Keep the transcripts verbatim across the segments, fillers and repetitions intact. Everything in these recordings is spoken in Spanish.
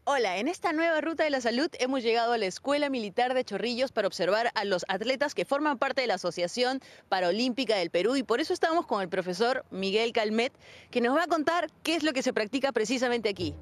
Hola, en esta nueva ruta de la salud hemos llegado a la Escuela Militar de Chorrillos para observar a los atletas que forman parte de la Asociación Paralímpica del Perú y por eso estamos con el profesor Miguel Calmet, que nos va a contar qué es lo que se practica precisamente aquí.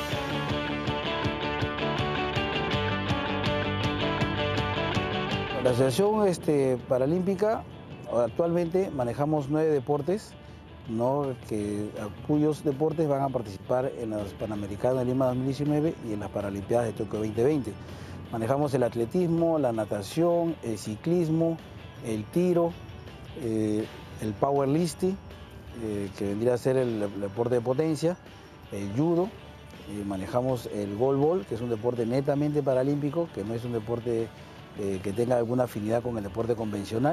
La Asociación este, Paralímpica, actualmente manejamos nueve deportes, ¿no? que, a cuyos deportes van a participar en los Panamericanos de Lima dos mil diecinueve y en las Paralimpiadas de Tokio dos mil veinte. Manejamos el atletismo, la natación, el ciclismo, el tiro, eh, el powerlifting, eh, que vendría a ser el, el deporte de potencia, el judo, eh, manejamos el goalball, que es un deporte netamente paralímpico, que no es un deporte eh, que tenga alguna afinidad con el deporte convencional.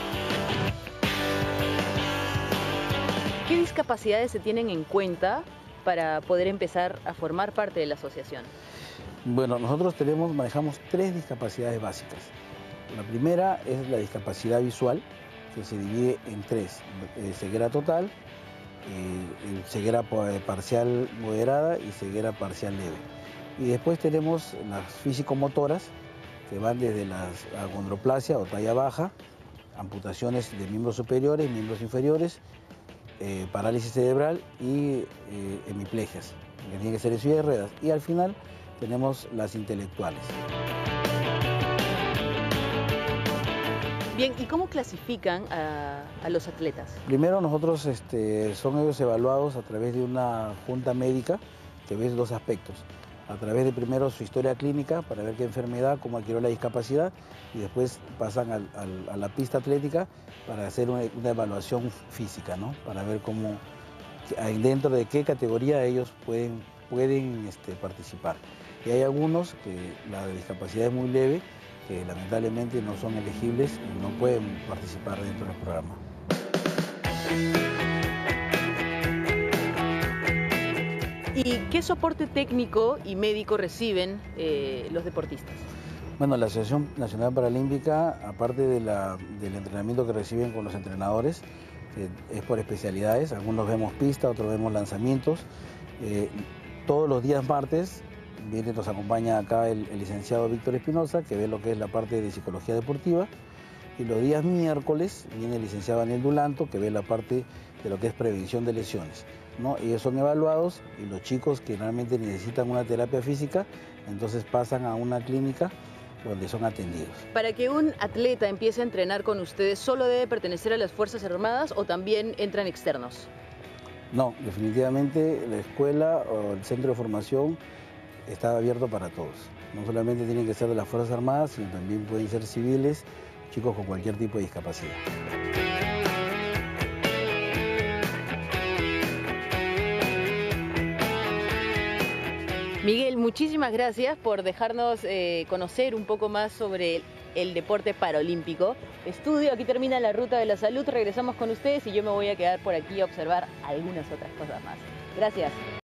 ¿Qué discapacidades se tienen en cuenta para poder empezar a formar parte de la asociación? Bueno, nosotros tenemos, manejamos tres discapacidades básicas. La primera es la discapacidad visual, que se divide en tres: eh, ceguera total, eh, ceguera parcial moderada y ceguera parcial leve. Y después tenemos las físico-motoras, que van desde la acondroplasia o talla baja, amputaciones de miembros superiores, miembros inferiores, eh, parálisis cerebral y eh, hemiplegias, que tienen que ser en silla de ruedas. Y al final tenemos las intelectuales. Bien, ¿y cómo clasifican a, a los atletas? Primero nosotros este, son ellos evaluados a través de una junta médica que ve dos aspectos. A través de primero su historia clínica para ver qué enfermedad, cómo adquirió la discapacidad, y después pasan al, al, a la pista atlética para hacer una, una evaluación física, ¿no? Para ver cómo, dentro de qué categoría ellos pueden, pueden este, participar. Y hay algunos que la discapacidad es muy leve, que lamentablemente no son elegibles y no pueden participar dentro del programa. ¿Y qué soporte técnico y médico reciben eh, los deportistas? Bueno, la Asociación Nacional Paralímpica, aparte de la, del entrenamiento que reciben con los entrenadores, eh, es por especialidades. Algunos vemos pista, otros vemos lanzamientos. Eh, todos los días martes viene, nos acompaña acá el, el licenciado Víctor Espinosa, que ve lo que es la parte de psicología deportiva. Y los días miércoles viene el licenciado Daniel Dulanto, que ve la parte de lo que es prevención de lesiones, ¿no? Ellos son evaluados y los chicos que realmente necesitan una terapia física, entonces pasan a una clínica donde son atendidos. Para que un atleta empiece a entrenar con ustedes, ¿solo debe pertenecer a las Fuerzas Armadas o también entran externos? No, definitivamente la escuela o el centro de formación está abierto para todos. No solamente tienen que ser de las Fuerzas Armadas, sino también pueden ser civiles, chicos con cualquier tipo de discapacidad. Miguel, muchísimas gracias por dejarnos eh, conocer un poco más sobre el deporte paralímpico. Estudio, aquí termina la ruta de la salud, regresamos con ustedes y yo me voy a quedar por aquí a observar algunas otras cosas más. Gracias.